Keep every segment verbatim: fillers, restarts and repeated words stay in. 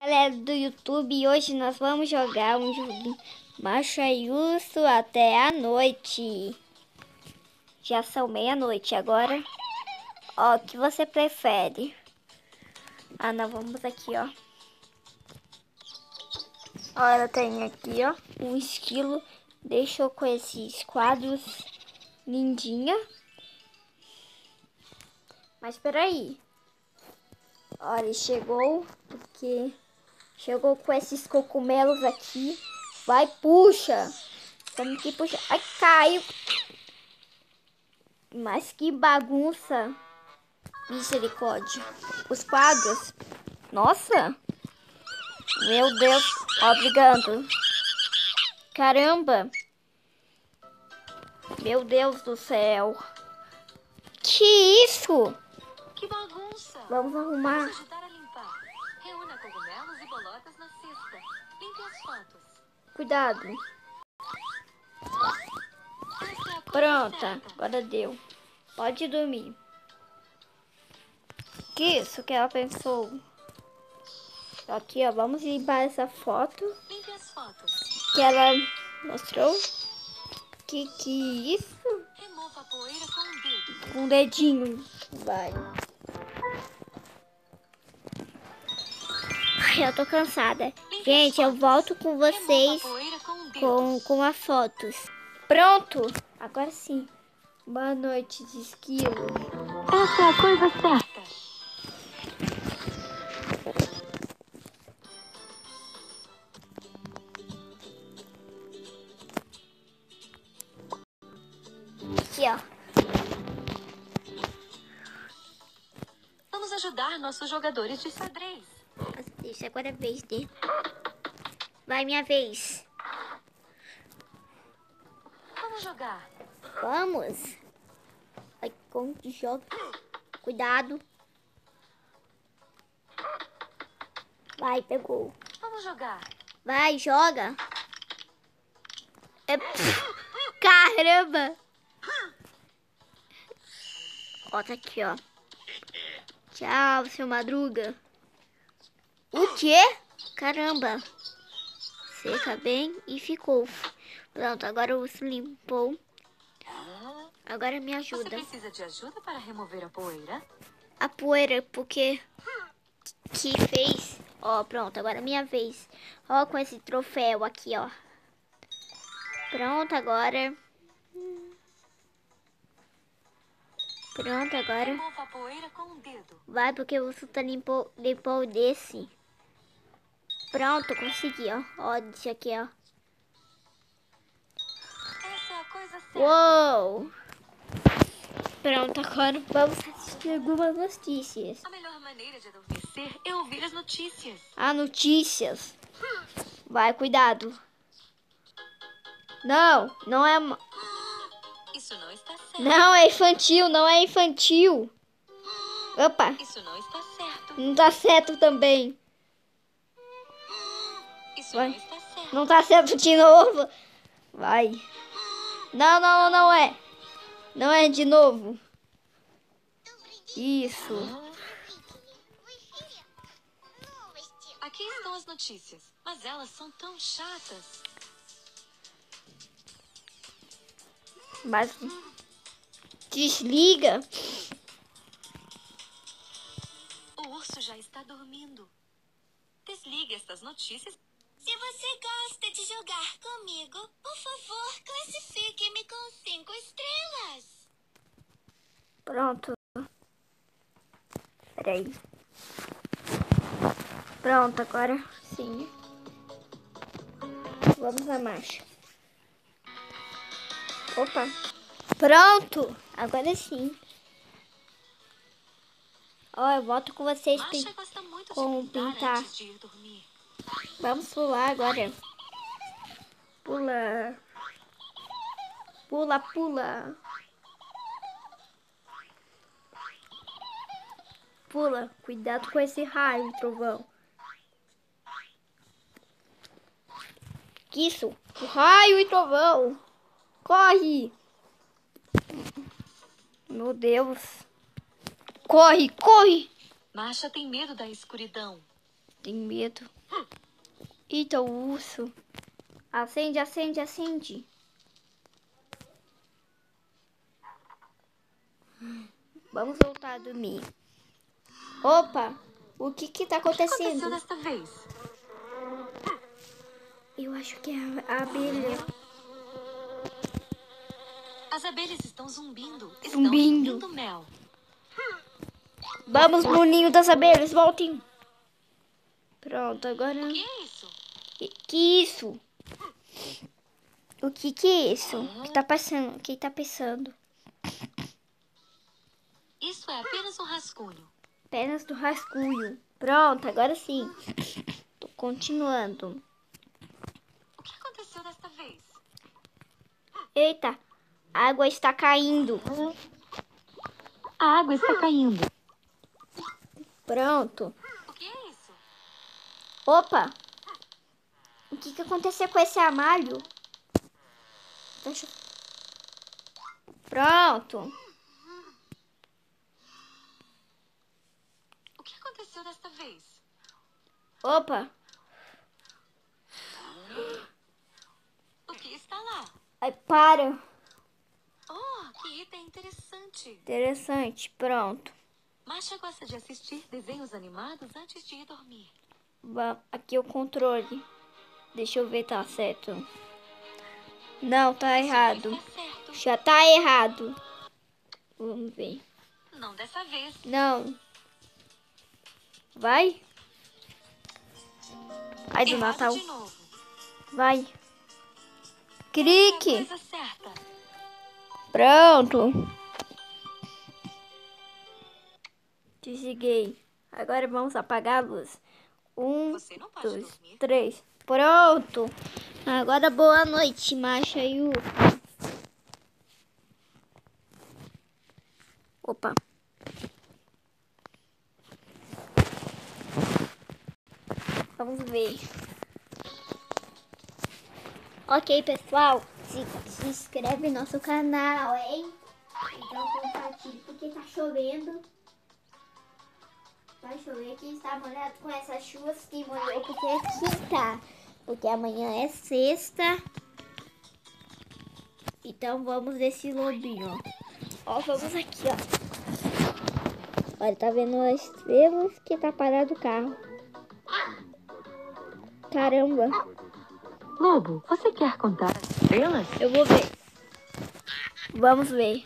galera do YouTube, e hoje nós vamos jogar um joguinho Macho e Urso até a noite. Já são meia-noite agora. Ó, o que você prefere? Ah, não, vamos aqui, ó. Olha, tem aqui, ó, um esquilo. Deixou com esses quadros lindinha. Mas peraí. Olha, ele chegou, porque chegou com esses cogumelos aqui. Vai, puxa. Temos que puxar. Ai, caiu. Mas que bagunça. Misericórdia. Os quadros. Nossa. Meu Deus. Obrigado. Caramba. Meu Deus do céu. Que isso? Que bagunça. Vamos arrumar. Vamos ajudar a limpar. Reúna cogumelos e bolotas na cesta. Limpe as fotos. Cuidado. Essa é a coisa Pronta. certa. Agora deu. Pode dormir. Que isso que ela pensou? Aqui, ó. Vamos limpar essa foto Limpe as fotos. que ela mostrou. Que que isso? Remova a poeira com o dedo. Com o dedinho. Vai. Ai, eu tô cansada. Limpe Gente, as eu fotos. volto com Remova vocês a poeira com o dedo. com, com as fotos. Pronto. Agora sim. Boa noite, de esquilo. Essa é a coisa certa. Aqui, ó. Vamos ajudar nossos jogadores de xadrez. Deixa agora é a vez dele. Vai, minha vez. Vamos jogar. Vamos. Ai, como que joga? Cuidado. Vai, pegou. Vamos jogar. Vai, joga. É... Caramba. Ó, tá aqui, ó. Tchau, seu Madruga. O quê? Caramba. Seca bem e ficou. Pronto, agora o urso limpou. Agora me Você ajuda. precisa de ajuda para remover a poeira? A poeira, porque que fez. Ó, pronto, agora é minha vez. Ó, com esse troféu aqui, ó. Pronto, agora. Pronto, agora. Remova a poeira com o dedo. Vai, porque o urso tá limpou, limpou desse. Pronto, consegui, ó. Ó, isso aqui, ó. Essa é a coisa certa. Uou! Pronto, agora vamos assistir algumas notícias. A melhor maneira de adormecer é ouvir as notícias. Ah, notícias. Vai, cuidado. Não, não é... Isso não está certo. Não, é infantil, não é infantil. Opa, Isso não está certo. não tá certo também. Isso Vai. não está certo. Não tá certo de novo. Vai. Não, não, não é. Não é de novo. Isso. Aqui estão as notícias, mas elas são tão chatas. Mas desliga. O urso já está dormindo. Desligue estas notícias. Se você gosta de jogar comigo, por favor, classifique-me com cinco estrelas. Pronto. Peraí. Pronto, agora sim. Vamos na marcha. Opa. Pronto. Agora sim. Ó, eu volto com vocês. Masha gosta muito com de pintar, pintar. antes de ir dormir. Vamos pular agora. Pula. Pula, pula. Pula. Cuidado com esse raio, trovão. Que isso? O raio e trovão. Corre. Meu Deus. Corre, corre. Masha tem medo da escuridão. Tem medo. Eita, o urso. Acende, acende, acende. Vamos voltar a dormir. Opa, o que que tá O que acontecendo? aconteceu desta vez? Eu acho que é a, a abelha. As abelhas estão zumbindo. Zumbindo. Estão zumbindo mel. Vamos no ninho das abelhas, voltem. Pronto, agora... O que é isso? Que, que isso? O que que é isso? O que tá passando? O que tá pensando? Isso é apenas um rascunho. Pernas do rascunho. Pronto, agora sim. Tô continuando. O que aconteceu desta vez? Eita, a água está caindo. A água está caindo. Pronto. O que é isso? Opa! O que que aconteceu com esse amalho? Deixa... Pronto. O que aconteceu desta vez? Opa! O que está lá? Aí, para. Oh, que item interessante. Interessante, pronto. Masha gosta de assistir desenhos animados antes de ir dormir. Va- Aqui é o controle. Deixa eu ver, tá certo. Não, tá errado. Está certo. Já tá errado. Vamos ver. Não dessa vez. Não. Vai. Ai, do Errado Natal. de novo. Vai. É a Clique. coisa certa. Pronto. Desliguei. Agora vamos apagar a luz. Um, Você não pode dois, dormir. três. Pronto. Agora boa noite, Masha e o... Opa. Vamos ver. Ok, pessoal. Se, se inscreve no nosso canal, hein? Então compartilhe, porque tá chovendo. Vai chover, quem está molhado com essas chuvas que molhou, porque é quinta. Porque amanhã é sexta. Então vamos desse lobinho, ó. Ó, vamos aqui, ó. Olha, tá vendo as estrelas que tá parado o carro. Caramba. Lobo, você quer contar as estrelas? Eu vou ver. Vamos ver.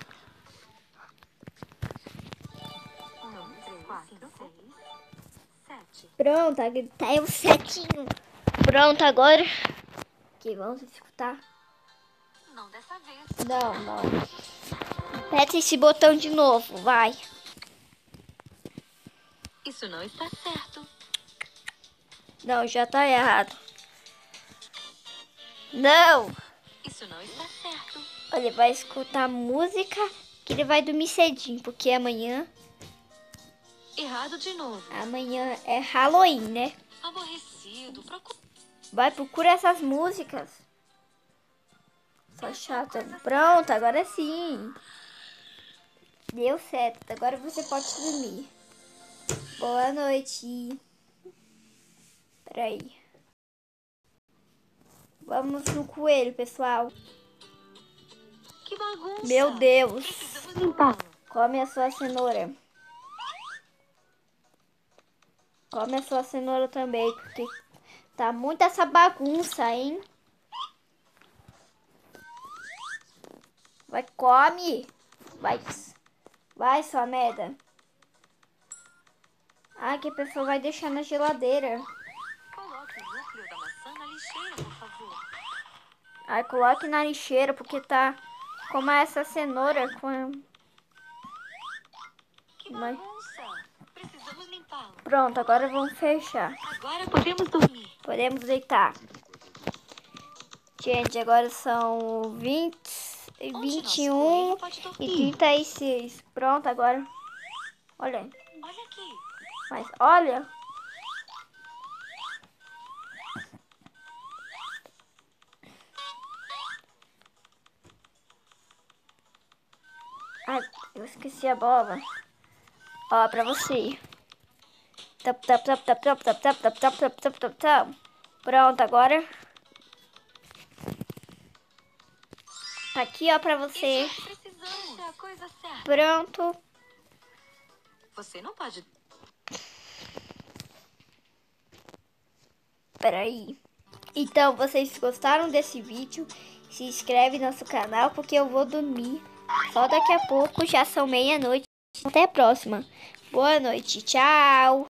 Um, três, quatro, seis, sete. Pronto, tá aí o setinho. Pronto, agora. Aqui, vamos escutar. Não dessa vez. Não, não. Aperta esse botão de novo, vai. Isso não está certo. Não, já tá errado. Não. Isso não está certo. Ele vai escutar música que ele vai dormir cedinho, porque amanhã, Errado de novo. amanhã é Halloween, né? Aborrecido. Procura. Vai, procura essas músicas. Só chata. Pronto, agora sim. Deu certo. Agora você pode dormir. Boa noite. Peraí. Vamos no coelho, pessoal. Que bagunça. Meu Deus. Precisamos limpar. Come a sua cenoura. Come a sua cenoura também, porque tá muito essa bagunça, hein? Vai, come. Vai. Vai, sua merda. Ah, que a pessoa vai deixar na geladeira. Coloque o núcleo da maçã na lixeira, por favor. Aí coloque na lixeira, porque tá como essa cenoura com... Que Mas- bagunça. Precisamos limpá-lo. Pronto, agora vamos fechar. Agora podemos dormir. Podemos deitar. Gente, agora são vinte, Onde vinte e nosso um coelho pode e dormir? trinta e seis. Pronto, agora. Olha, Olha aqui. mas olha. Ai, eu esqueci a bola. Ó, pra você. Tap, tap, tap, tap, tap, tap, tap, tap, tap, tap, tap, tap, tap. Pronto, agora. Tá aqui, ó, pra você. Isso que precisamos. É a coisa certa. Pronto. Você não pode... Peraí. Então, vocês gostaram desse vídeo? Se inscreve no nosso canal, porque eu vou dormir. Só daqui a pouco, já são meia-noite. Até a próxima. Boa noite, tchau.